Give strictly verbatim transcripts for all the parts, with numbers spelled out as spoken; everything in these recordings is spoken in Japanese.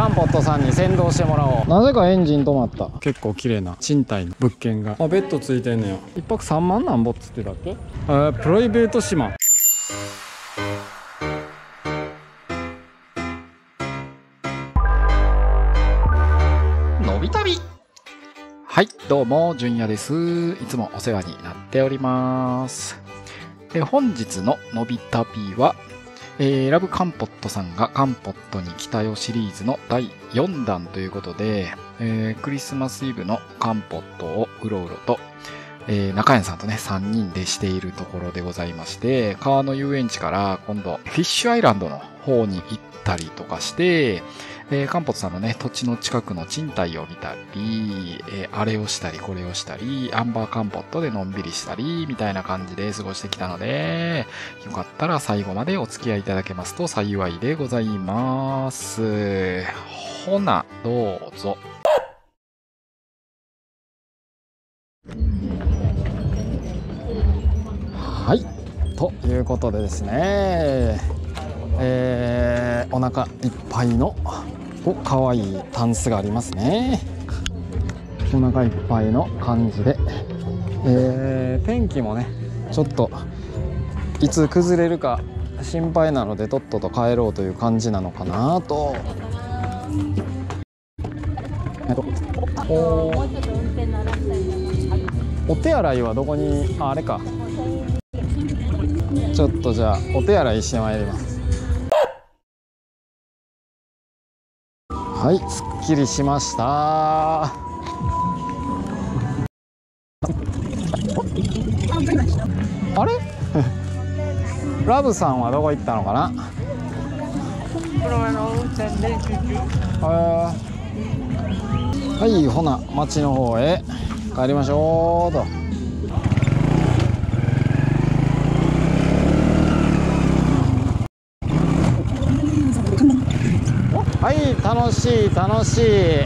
カンポットさんに先導してもらおう。なぜかエンジン止まった。結構綺麗な賃貸の物件が、あ、ベッドついてんのよ。いっぱくさんまんなんぼっつってたっけ。えー、プライベート島。のび旅。はい、どうもじゅんやです。いつもお世話になっております。え本日ののび旅は、えー、ラブカンポットさんがカンポットに来たよシリーズのだいよんだんということで、えー、クリスマスイブのカンポットをうろうろと、えー、中谷さんとねさんにんでしているところでございまして、川の遊園地から今度フィッシュアイランドの方に行ったりとかして、えー、カンポットさんのね土地の近くの賃貸を見たり、えー、あれをしたりこれをしたり、アンバーカンポットでのんびりしたりみたいな感じで過ごしてきたので、よかったら最後までお付き合いいただけますと幸いでございます。ほなどうぞ。はい、ということでですね、えー、お腹いっぱいのおかわいいタンスがありますね。お腹いっぱいの感じで、えー、天気もねちょっといつ崩れるか心配なのでとっとと帰ろうという感じなのかなと。えっとおお手洗いはどこに、あ、あれか。ちょっとじゃあお手洗いしてまいります。はい、すっきりしました。あれラブさんはどこ行ったのかな。はい、ほな町の方へ帰りましょうと。はい、楽しい楽しい、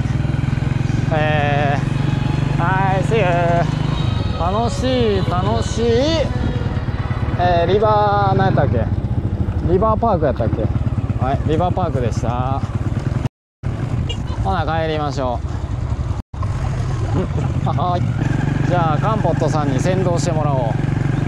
えー、はい、See you。楽しい楽しい、えー、リバー何やったっけ、リバーパークやったっけ。はい、リバーパークでした。ほな帰りましょう。はい、じゃあカンポットさんに先導してもらおう。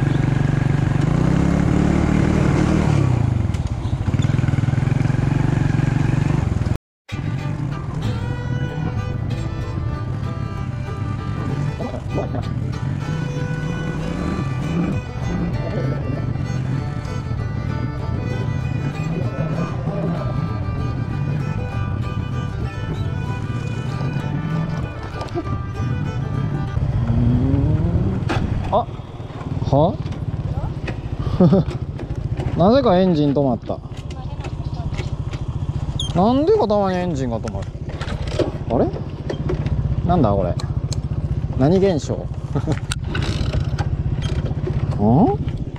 あ、はなぜかエンジン止まった。なんでかたまにエンジンが止まる。あれなんだこれ、何現象。ん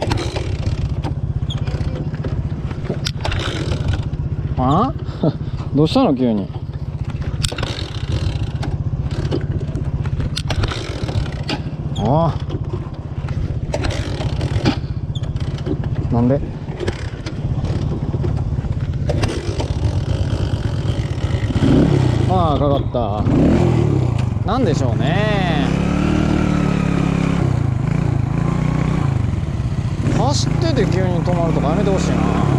あどうしたの急に。あなんで。ああかかった。なんでしょうね。走ってて急に止まるとかやめてほしいな。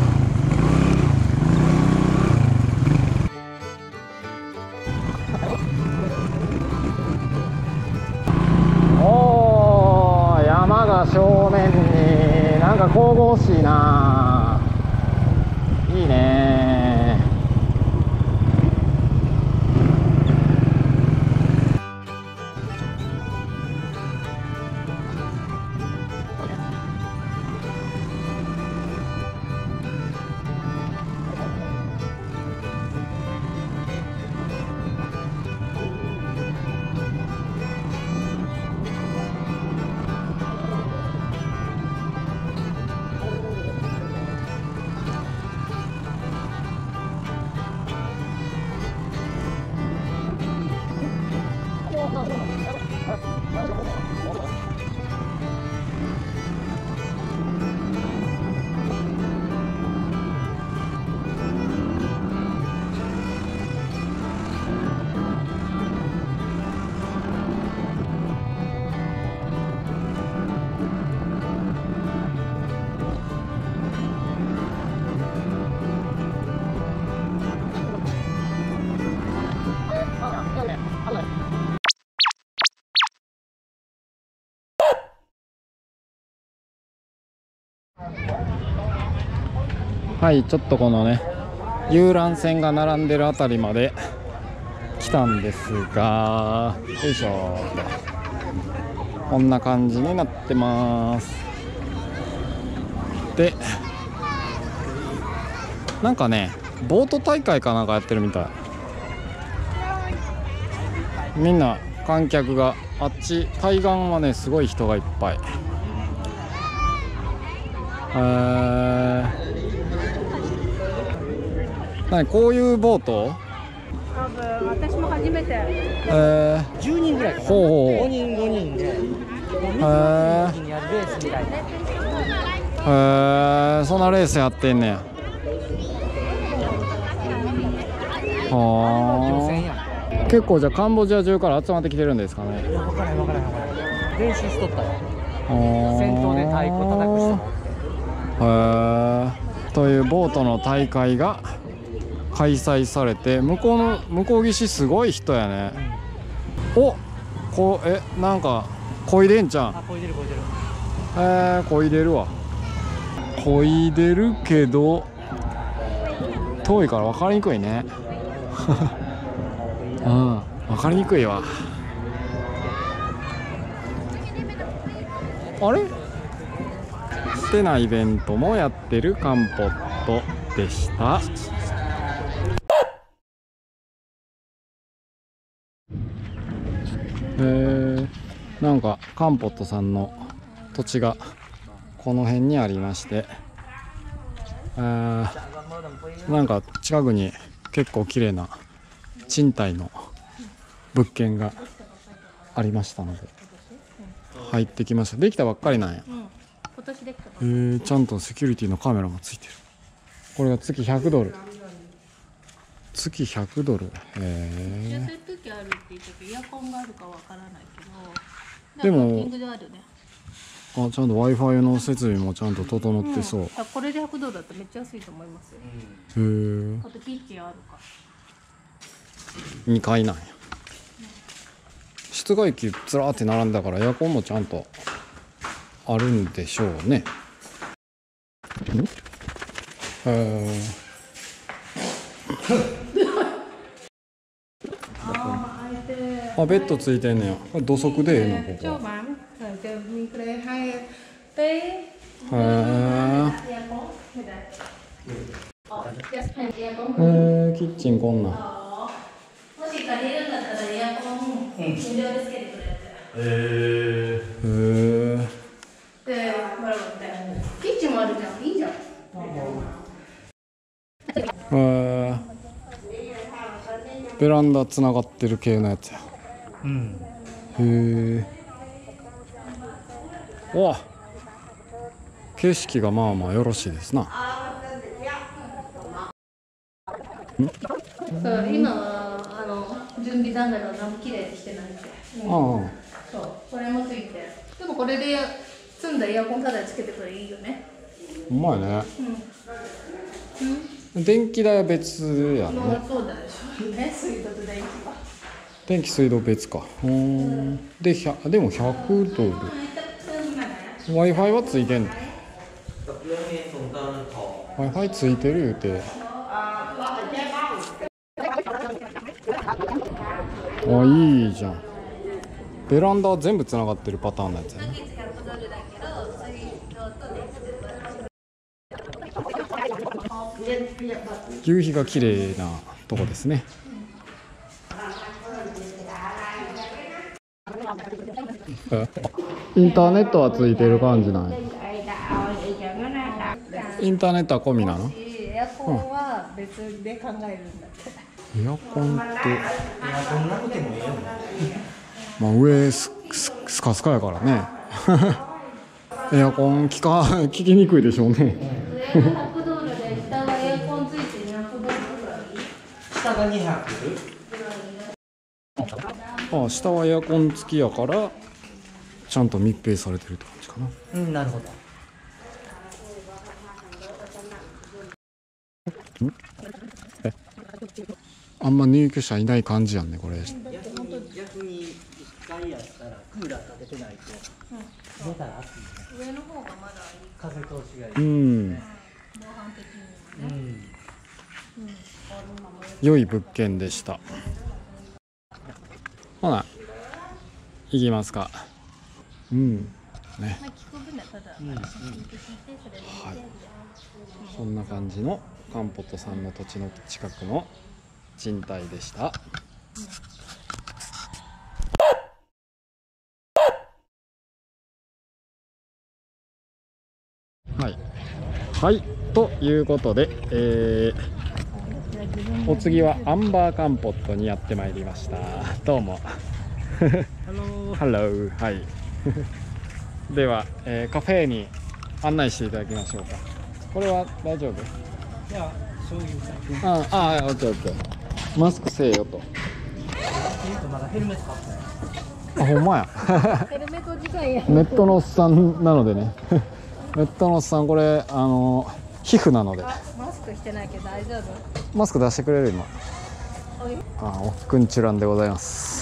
おー、山が正面になんか神々しいな。いいね。 はい、ちょっとこのね遊覧船が並んでるあたりまで来たんですが、よいしょ、こんな感じになってます。でなんかねボート大会かなんかやってるみたい。みんな観客があっち対岸はねすごい人がいっぱい。えー、何こういうボート？ 多分私も初めて。 えー、 じゅうにんぐらいかな。 ほうほう。 ごにんごにんで。 へー、 にやるレースみたいな。 へー、そんなレースやってんねや。はあ。結構じゃあカンボジア中から集まってきてるんですかね。 いや、分からへん分からへん分からへん。練習しとったよ。 先先頭で太鼓叩く人も。 へえ。というボートの大会が開催されて、向こうの向こう岸すごい人やね。うん、お、こうえなんかこいでんじゃん。 あ、こいでるこいでる。 えー、こいでるわ。こいでるけど遠いから分かりにくいね。うん、分かりにくいわ。あれってなイベントもやってるカンポットでした。えー、なんかカンポットさんの土地がこの辺にありまして、えー、なんか近くに結構綺麗な賃貸の物件がありましたので入ってきました。できたばっかりなんや。うん、今年できた。えー、ちゃんとセキュリティのカメラもついてる。これが月ひゃくドル。月ひゃくドル。へえ。 扇風機あるって言ったけどエアコンがあるかわからないけど。 でも、 キングであるね。 あ、ちゃんと Wi-Fi の設備もちゃんと整ってそう。うん、 これでひゃくドルだとめっちゃ安いと思いますよ。 へえ。 あとキッチンあるか。 にかいなんや。室外機ずらーって並んだからエアコンもちゃんとあるんでしょうね。へえ。あ、ベッドついてんねや。これ土足でええのここ。へえ。へえ、キッチンこんなん。もし借りるんだったらエアコン無料でつけてくれる。へえ。へえ。で、ほらキッチンもあるじゃん。いいじゃん。へえ。ベランダつながってる系のやつや。うん。へえ。わ、景色がまあまあよろしいですな。ん？ そう、今はあの準備段階の何も綺麗にしてないんで。ああ。そう、これもついて。でもこれで積んだエアコンただつけてくれいいよね。 うまいね。うん。うん、電気代は別やね。 まあ、そうだでしょうね。水道と電気は。 電気水道別か。うん。で、でもひゃくドル。Wi-Fi はついてんの。Wi-Fi ついてる言うて。あ、いいじゃん。ベランダは全部つながってるパターンのやつやね。夕日が綺麗なとこですね。インターネットはついてる感じなんや。インターネットは込みなの？ エアコンは別で考えるんだって。 エアコンって。 エアコンなくてもいいよね。 まあ上ススカスカやからね。エアコン効か効きにくいでしょうね。 上がひゃくドルで下がエアコンついてにひゃくドルぐらい。 下がにひゃく？ ああ、下はエアコン付きやからちゃんと密閉されてるって感じかな。 うん、なるほど。 あんま入居者いない感じやんねこれ。 逆に逆にいっかいやったらクーラーかけてないと、出たら暑い。 上の方がまだいい。 風通しがいい。 うん、 防犯的にもね。 うん。 良い物件でした。ほな行きますか。うんね、 まあ聞く分だただうんうん、 聞いて聞いてそれで見て、 はい、そんな感じのカンポットさんの土地の近くの賃貸でした。はいはい、ということで、えー、お次はアンバーカンポットにやってまいりました。どうもハロー。 ハロー。はいでは、えー、カフェに案内していただきましょうか。これは大丈夫？ じゃあ、商品さん。 ああ、オッケーオッケー。マスクせえよと。 まだヘルメット買ってない。 あ、ほんまや。 ヘルメット時間や。 ネットのおっさんなのでね。ネットのおっさん、これあの皮膚なので。 あ、マスクしてないけど大丈夫？ マスク出してくれる今。 おい。 あ、おくんちゅらんでございます。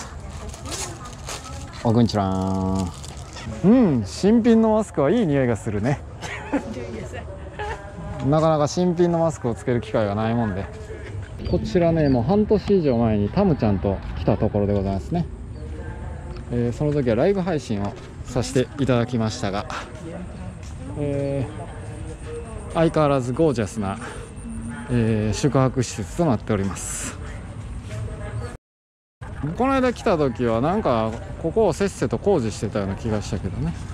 おくんちゅらん。うん、新品のマスクはいい匂いがするね。なかなか新品のマスクをつける機会がないもんで、こちらね、もう半年以上前にタムちゃんと来たところでございますね。えー、その時はライブ配信をさせていただきましたが、えー、相変わらずゴージャスな、えー、宿泊施設となっております。この間来た時はなんかここをせっせと工事してたような気がしたけどね。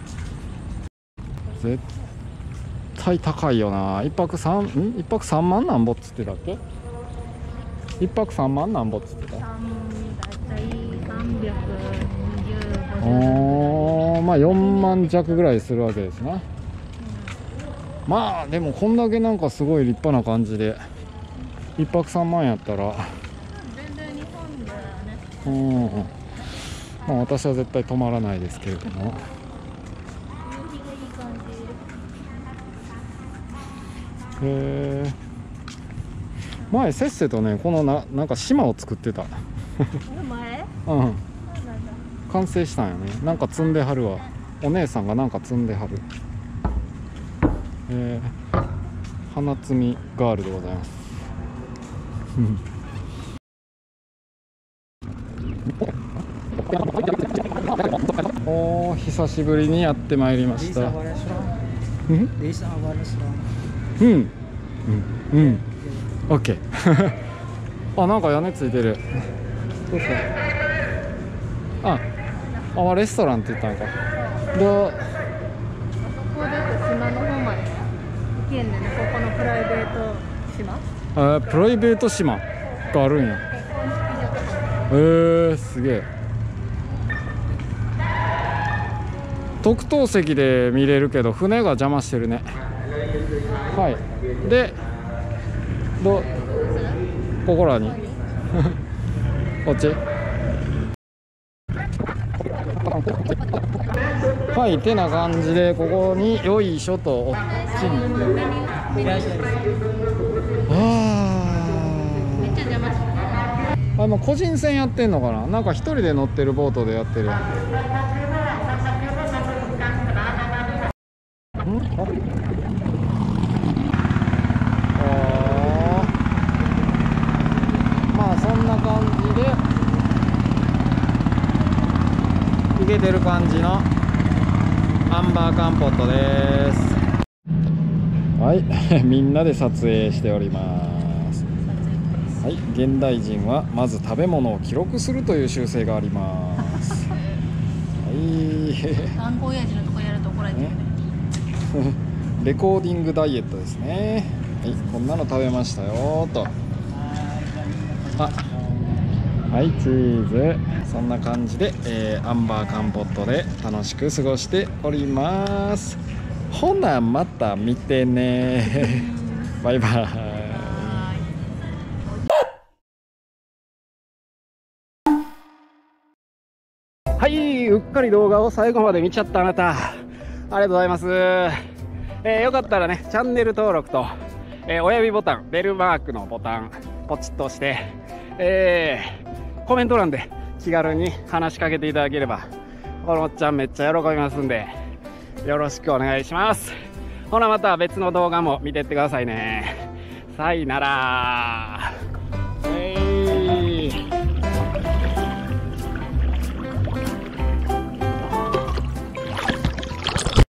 絶対高いよな。一泊三ん一泊三万なんぼっつってたっけ？一泊三万なんぼっつってた。 だいたいさんびゃくにじゅう、 おー、まあよんまん弱ぐらいするわけですな。まあでもこんだけなんかすごい立派な感じで一泊三万やったら、 全然日本ではね。 うん、まあ私は絶対泊まらないですけれども。へえ。前せっせとね、このななんか島を作ってた。 前？ うん。完成したんよね。なんか積んではるわ。お姉さんがなんか積んではる。えー、花摘みガールでございます。おー、久しぶりにやってまいりました。うん、うん、うん、オッケー。あ、なんか屋根ついてる。どうした？あ、あ、レストランって言ったのか。どう？ ここで島の方まで行けんねんね。ここのプライベート島？ あ、プライベート島があるんや。えー、すげえ。特等席で見れるけど船が邪魔してるね。はい。で、どここらにこっち。はい、てな感じでここによいしょとおっちに。あめっちゃ邪魔してる。 あ、もう個人船やってんのかな。なんか一人で乗ってるボートでやってるやん。ん？まあそんな感じでいけてる感じのアンバーカンポットです。はいみんなで撮影しております。はい、現代人はまず食べ物を記録するという習性があります。はい。 頑固親父のとこやると怒られてるね。 レコーディングダイエットですね。はい、こんなの食べましたよと。あ、はい、チーズ。そんな感じで、えー、アンバーカンポットで楽しく過ごしております。ほなまた見てね。バイバイ。はい、うっかり動画を最後まで見ちゃったあなた、ありがとうございます。えー、よかったらね、チャンネル登録と、えー、親指ボタン、ベルマークのボタンポチッと押して、えー、コメント欄で気軽に話しかけていただければこのおっちゃんめっちゃ喜びますんでよろしくお願いします。 ほなまた別の動画も見てってくださいね。さいなら。